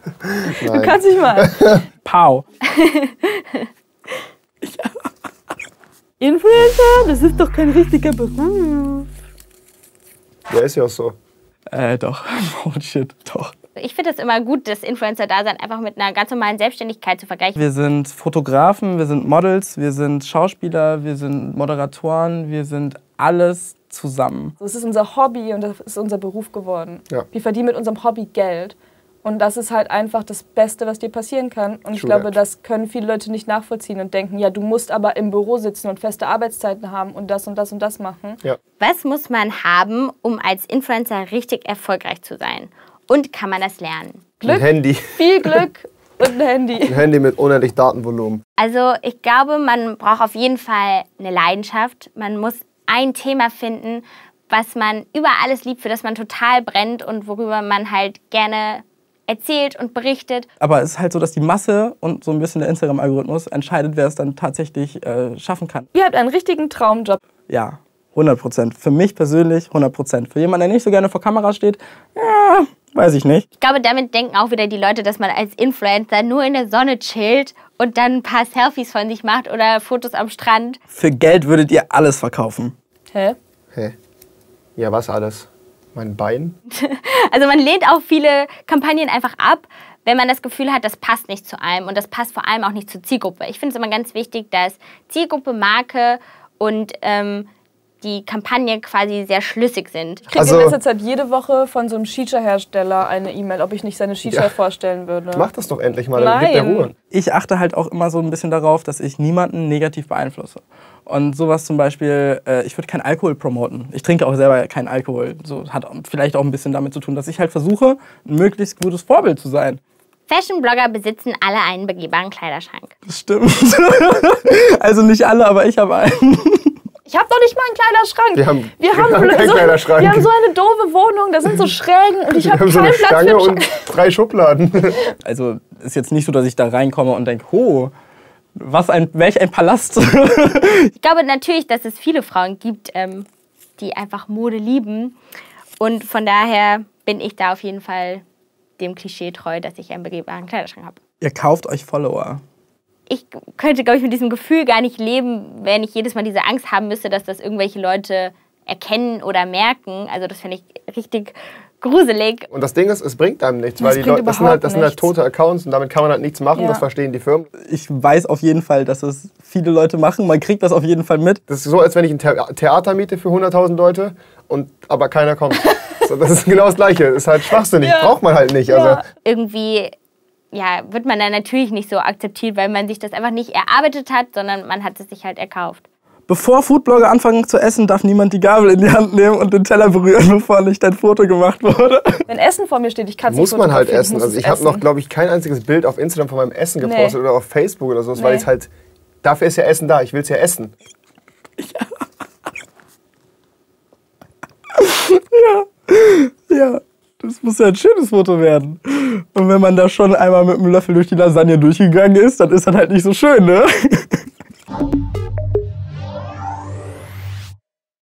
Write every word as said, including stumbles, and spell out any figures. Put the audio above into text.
Du kannst dich mal. Pau. Ja. Influencer, das ist doch kein richtiger Beruf. Ja, ist ja auch so. Äh, doch. Oh shit, doch. Ich finde es immer gut, das Influencer-Dasein einfach mit einer ganz normalen Selbstständigkeit zu vergleichen. Wir sind Fotografen, wir sind Models, wir sind Schauspieler, wir sind Moderatoren, wir sind alles zusammen. Das ist unser Hobby und das ist unser Beruf geworden. Ja. Wir verdienen mit unserem Hobby Geld. Und das ist halt einfach das Beste, was dir passieren kann. Und ich True glaube, that. das können viele Leute nicht nachvollziehen und denken, ja, du musst aber im Büro sitzen und feste Arbeitszeiten haben und das und das und das machen. Ja. Was muss man haben, um als Influencer richtig erfolgreich zu sein? Und kann man das lernen? Glück, Ein Handy. viel Glück und ein Handy. Ein Handy mit unendlich Datenvolumen. Also ich glaube, man braucht auf jeden Fall eine Leidenschaft. Man muss ein Thema finden, was man über alles liebt, für das man total brennt und worüber man halt gerne erzählt und berichtet. Aber es ist halt so, dass die Masse und so ein bisschen der Instagram-Algorithmus entscheidet, wer es dann tatsächlich äh, schaffen kann. Ihr habt einen richtigen Traumjob. Ja, hundert Prozent. Für mich persönlich hundert Prozent. Für jemanden, der nicht so gerne vor Kamera steht, ja, weiß ich nicht. Ich glaube, damit denken auch wieder die Leute, dass man als Influencer nur in der Sonne chillt und dann ein paar Selfies von sich macht oder Fotos am Strand. Für Geld würdet ihr alles verkaufen. Hä? Hä? Ja, was alles? Mein Bein? Also man lehnt auch viele Kampagnen einfach ab, wenn man das Gefühl hat, das passt nicht zu einem und das passt vor allem auch nicht zur Zielgruppe. Ich finde es immer ganz wichtig, dass Zielgruppe, Marke und ähm, die Kampagne quasi sehr schlüssig sind. Ich kriege Also- in letzter Zeit jede Woche von so einem Shisha-Hersteller eine E-Mail, ob ich nicht seine Shisha Ja. vorstellen würde. Mach das doch endlich mal, dann gibt der Nein. Ruhe. Ich achte halt auch immer so ein bisschen darauf, dass ich niemanden negativ beeinflusse. Und sowas zum Beispiel, äh, ich würde keinen Alkohol promoten. Ich trinke auch selber keinen Alkohol. So hat vielleicht auch ein bisschen damit zu tun, dass ich halt versuche, ein möglichst gutes Vorbild zu sein. Fashion-Blogger besitzen alle einen begehbaren Kleiderschrank. Das stimmt. Also nicht alle, aber ich habe einen. Ich habe doch nicht mal einen Kleiderschrank. Wir haben- wir wir haben, haben keinen so, Kleiderschrank. Wir haben so eine doofe Wohnung, da sind so Schrägen und ich Wir habe haben so keinen eine Platz Stange für und drei Schubladen. Also ist jetzt nicht so, dass ich da reinkomme und denke, ho, was ein, welch ein Palast. Ich glaube natürlich, dass es viele Frauen gibt, ähm, die einfach Mode lieben. Und von daher bin ich da auf jeden Fall dem Klischee treu, dass ich einen begehbaren Kleiderschrank habe. Ihr kauft euch Follower. Ich könnte, glaube ich, mit diesem Gefühl gar nicht leben, wenn ich jedes Mal diese Angst haben müsste, dass das irgendwelche Leute erkennen oder merken. Also das finde ich richtig gruselig. Und das Ding ist, es bringt einem nichts, Das weil die bringt Leute, das sind halt, das sind halt überhaupt tote Accounts und damit kann man halt nichts machen, Ja. das verstehen die Firmen. Ich weiß auf jeden Fall, dass es viele Leute machen. Man kriegt das auf jeden Fall mit. Das ist so, als wenn ich ein The- Theater miete für hunderttausend Leute, und, aber keiner kommt. So, das ist genau das Gleiche. Das ist halt schwachsinnig, Ja. braucht man halt nicht. Also, Ja. Irgendwie ja, wird man dann natürlich nicht so akzeptiert, weil man sich das einfach nicht erarbeitet hat, sondern man hat es sich halt erkauft. Bevor Foodblogger anfangen zu essen, darf niemand die Gabel in die Hand nehmen und den Teller berühren, bevor nicht ein Foto gemacht wurde. Wenn Essen vor mir steht, ich kann es nicht muss man halt fotografieren, essen. muss Also es ich habe essen. noch, glaube ich, kein einziges Bild auf Instagram von meinem Essen gepostet Nee. oder auf Facebook oder so, weil Nee. ich halt, dafür ist ja Essen da, ich will es ja essen. Ja, das muss ja ein schönes Foto werden. Und wenn man da schon einmal mit einem Löffel durch die Lasagne durchgegangen ist, dann ist das halt nicht so schön, ne?